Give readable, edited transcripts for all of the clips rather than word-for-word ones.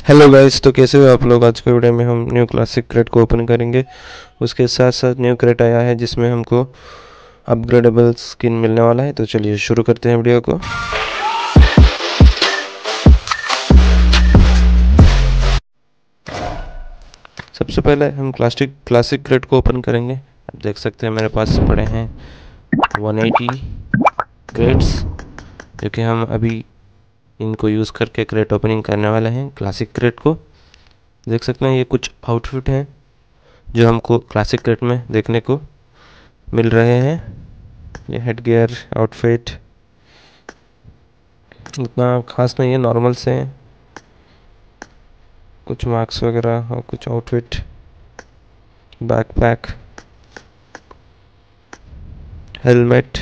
Hello guys, तो कैसे हो आप लोग। आज के वीडियो में हम न्यू क्लासिक क्रेट को ओपन करेंगे। उसके साथ साथ न्यू क्रेट आया है जिसमें हमको अपग्रेडेबल स्किन मिलने वाला है। तो चलिए शुरू करते हैं वीडियो को। सबसे पहले हम क्लासिक क्रेट को ओपन करेंगे। आप देख सकते हैं मेरे पास पड़े हैं 180 क्रेट्स, जो कि हम अभी इनको यूज़ करके क्रेट ओपनिंग करने वाले हैं। क्लासिक क्रेट को देख सकते हैं, ये कुछ आउटफिट हैं जो हमको क्लासिक क्रेट में देखने को मिल रहे हैं। ये हेड गियर आउटफिट उतना खास नहीं है, नॉर्मल से हैं। कुछ मार्क्स वगैरह और कुछ आउटफिट, बैकपैक, हेलमेट,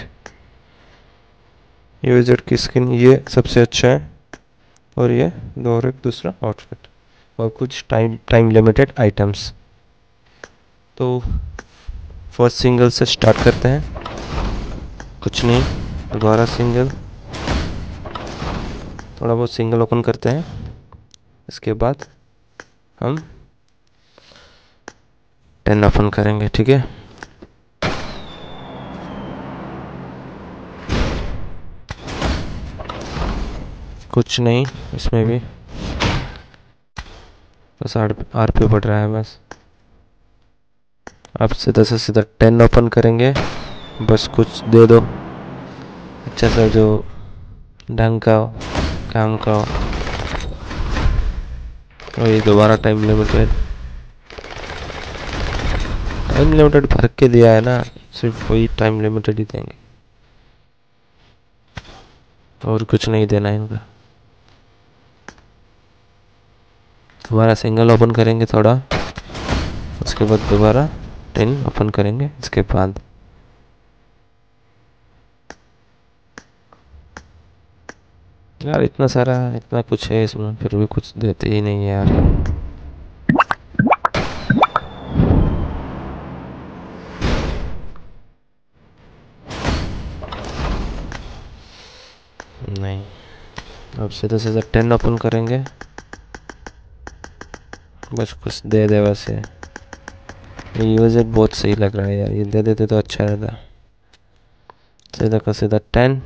ये विज़र्ड की स्किन, ये सबसे अच्छा है। और ये दो और एक दूसरा आउटफिट और कुछ टाइम लिमिटेड आइटम्स। तो फर्स्ट सिंगल से स्टार्ट करते हैं। कुछ नहीं, दोबारा सिंगल, थोड़ा बहुत सिंगल ओपन करते हैं। इसके बाद हम 10 ओपन करेंगे, ठीक है। कुछ नहीं, इसमें भी बस आर पे बढ़ रहा है बस। अब सीधा से सीधा 10 ओपन करेंगे। बस कुछ दे दो अच्छा सा, जो ढंग का हो, काम का हो। और ये दोबारा टाइम लिमिटेड भर के दिया है ना, सिर्फ वही टाइम लिमिटेड ही देंगे, और कुछ नहीं देना है इनका। दोबारा सिंगल ओपन करेंगे थोड़ा, उसके बाद दोबारा 10 ओपन करेंगे। इसके बाद यार इतना सारा, इतना कुछ है इसमें, फिर भी कुछ देते ही नहीं है यार। नहीं, अब सीधा सीधा 10 ओपन करेंगे। बस कुछ दे दे बस। ये यूज़र बहुत सही लग रहा है यार, ये दे देते तो अच्छा रहता। सीधा का सीधा 10।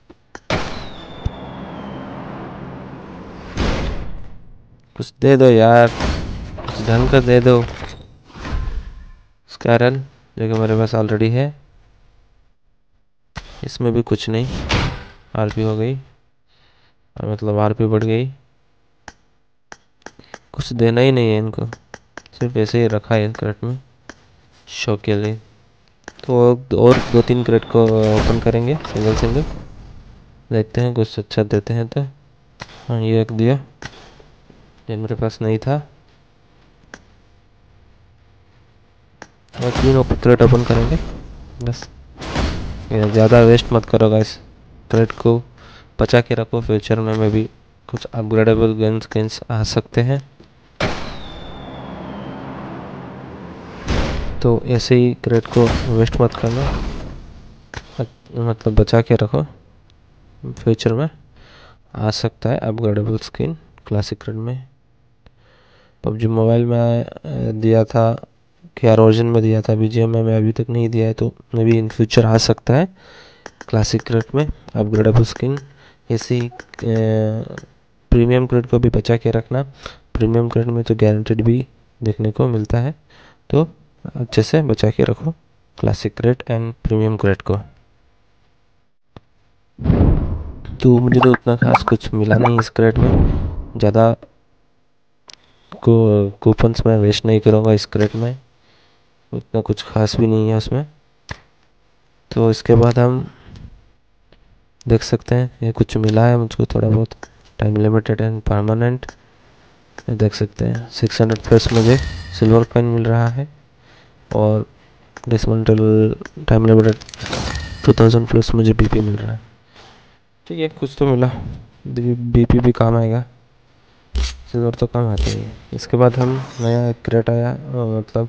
कुछ दे दो यार, कुछ ढंग का दे दो। स्कैरल जो कि मेरे पास ऑलरेडी है, इसमें भी कुछ नहीं। आरपी हो गई, और मतलब आरपी बढ़ गई। कुछ देना ही नहीं है इनको, सिर्फ ऐसे ही रखा है क्रेट में शो के लिए। तो और 2-3 क्रेट को ओपन करेंगे सिंगल सिंगल, देखते हैं कुछ अच्छा देते हैं तो। हाँ, ये एक दिया, ये मेरे पास नहीं था। और 3 क्रेट ओपन करेंगे बस। ज़्यादा वेस्ट मत करो गाइस, क्रेट को बचा के रखो, फ्यूचर में भी कुछ अपग्रेडेबल गन्स आ सकते हैं। तो ऐसे ही क्रेट को वेस्ट मत करना, मतलब बचा के रखो, फ्यूचर में आ सकता है अपग्रेडेबल स्किन क्लासिक क्रेट में। पबजी मोबाइल में दिया था, क्या ओरिजिन में दिया था, बीजीएम में अभी तक नहीं दिया है, तो मे भी इन फ्यूचर आ सकता है क्लासिक क्रेट में अपग्रेडेबल स्किन। ऐसे ही प्रीमियम क्रेट को भी बचा के रखना। प्रीमियम क्रेट में तो गारंटेड भी देखने को मिलता है, तो अच्छे से बचा के रखो classic crate and premium crate को। तो मुझे तो उतना खास कुछ मिला नहीं इस क्रेट में, ज़्यादा को कूपन्स मैं वेस्ट नहीं करूँगा इस क्रेट में, उतना कुछ खास भी नहीं है उसमें। तो इसके बाद हम देख सकते हैं, ये कुछ मिला है मुझको थोड़ा बहुत, टाइम लिमिटेड एंड परमानेंट। देख सकते हैं 600 प्लस मुझे सिल्वर कॉइन मिल रहा है, और डिसमेंटल टाइम लिमिटेड 2000 प्लस मुझे बीपी मिल रहा है। ठीक है, कुछ तो मिला, बीपी भी काम आएगा, सिल्वर तो काम आती है। इसके बाद हम नया एक क्रेट आया, मतलब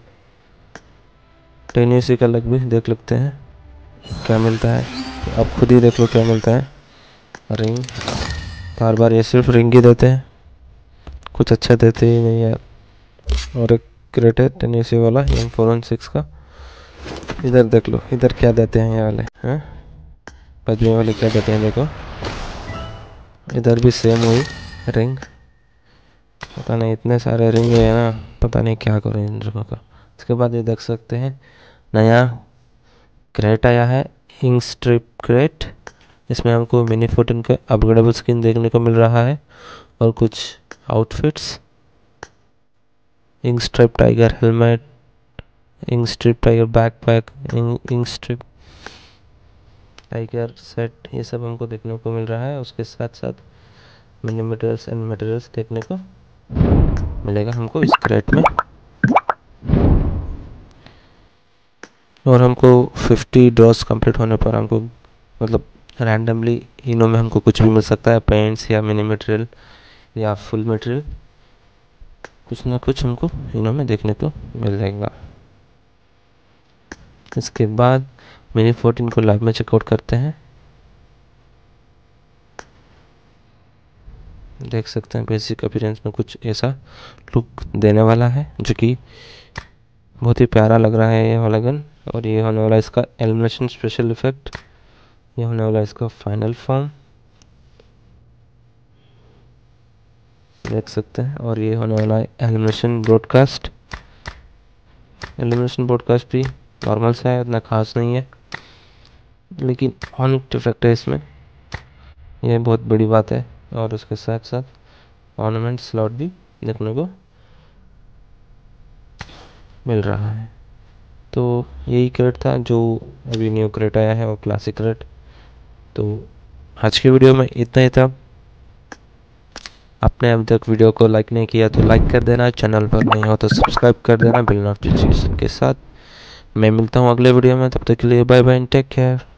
10 का अलग भी देख लेते हैं क्या मिलता है। तो आप खुद ही देख लो क्या मिलता है। रिंग, बार बार ये सिर्फ रिंग ही देते हैं, कुछ अच्छा देते ही नहीं यार। और एक क्रेट है 1080 वाला M416 का। इधर देख लो, इधर क्या देते हैं ये वाले हैं, पद्मी वाले क्या देते हैं देखो। इधर भी सेम हुई रिंग, पता नहीं इतने सारे रिंग है ना, पता नहीं क्या करें इन रिंगों का। इसके बाद ये देख सकते हैं नया क्रेट आया है, इंक स्ट्रिप क्रेट। इसमें हमको मिनी 14 का अपग्रेडेबल स्किन देखने को मिल रहा है और कुछ outfits, ink strip tiger helmet, ink strip tiger backpack, ink strip tiger set, ये सब हमको देखने को मिल रहा है। उसके साथ साथ मिनी मटेरियल्स एंड मटेरियल्स देखने को मिलेगा हमको इस क्रेट में। और हमको 50 ड्रॉस कंप्लीट होने पर हमको मतलब रैंडमली इनों में हमको कुछ भी मिल सकता है, पेंट्स या मिनी मटेरियल या फुल मटेरियल, कुछ ना कुछ हमको इनों में देखने को मिल जाएगा। इसके बाद मिनी 14 को लैब में चेकआउट करते हैं। देख सकते हैं बेसिक अपीयरेंस में कुछ ऐसा लुक देने वाला है जो कि बहुत ही प्यारा लग रहा है ये वाला गन। और ये होने वाला इसका एलिमिनेशन स्पेशल इफेक्ट, ये होने वाला इसका फाइनल फॉर्म, देख सकते हैं। और ये होने वाला है एलिमिनेशन ब्रॉडकास्ट। एलिमिनेशन ब्रॉडकास्ट भी नॉर्मल सा है, उतना खास नहीं है, लेकिन ऑन इफेक्ट है इसमें, ये बहुत बड़ी बात है। और उसके साथ साथ ऑर्नामेंट स्लॉट भी देखने को मिल रहा है। तो यही क्रेट था जो अभी न्यू क्रेट आया है, और क्लासिक क्रेट। तो आज की वीडियो में इतना ही था। आपने अब तक वीडियो को लाइक नहीं किया तो लाइक कर देना, चैनल पर नहीं हो तो सब्सक्राइब कर देना बिल नोटिफिकेशन के साथ। मैं मिलता हूँ अगले वीडियो में, तब तक के लिए बाय बाय, टेक केयर।